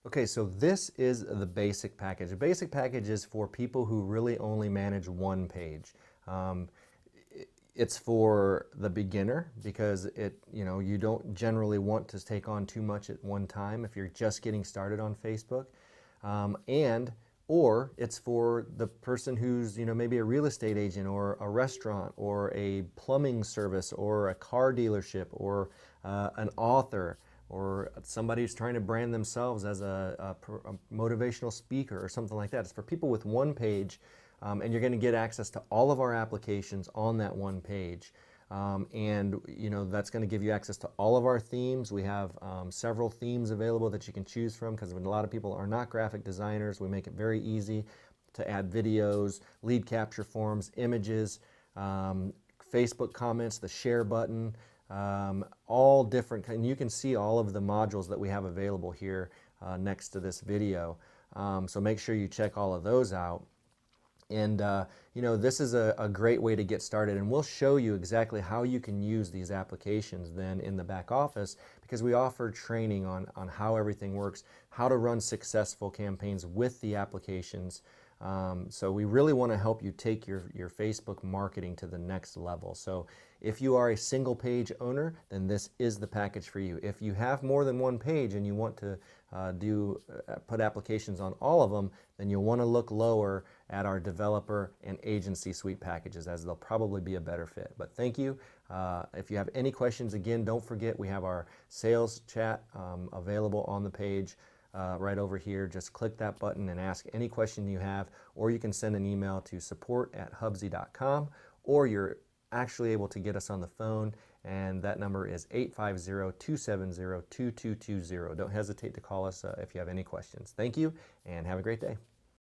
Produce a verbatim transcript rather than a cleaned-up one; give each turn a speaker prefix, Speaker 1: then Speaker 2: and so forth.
Speaker 1: Okay, so this is the basic package. The basic package is for people who really only manage one page. Um, it's for the beginner because it, you know, you don't generally want to take on too much at one time if you're just getting started on Facebook. Um, and or it's for the person who's, you know, maybe a real estate agent or a restaurant or a plumbing service or a car dealership or uh, an author or somebody who's trying to brand themselves as a, a, a motivational speaker or something like that. It's for people with one page, um, and you're going to get access to all of our applications on that one page. Um, and you know that's going to give you access to all of our themes. We have um, several themes available that you can choose from because a lot of people are not graphic designers. We make it very easy to add videos, lead capture forms, images, um, Facebook comments, the share button, um, all different. And you can see all of the modules that we have available here uh, next to this video. Um, so make sure you check all of those out. And uh, you know, this is a, a great way to get started, and we'll show you exactly how you can use these applications then in the back office, because we offer training on, on how everything works, how to run successful campaigns with the applications. Um, so we really want to help you take your, your Facebook marketing to the next level. So if you are a single page owner, then this is the package for you. If you have more than one page and you want to uh, do uh, put applications on all of them, then you'll want to look lower at our developer and agency suite packages, as they'll probably be a better fit. But thank you. Uh, if you have any questions, again, don't forget we have our sales chat um, available on the page. Uh, right over here. Just click that button and ask any question you have, or you can send an email to support at hubzy dot com, or you're actually able to get us on the phone, and that number is eight five zero, two seven zero, two two two zero. Don't hesitate to call us uh, if you have any questions. Thank you, and have a great day.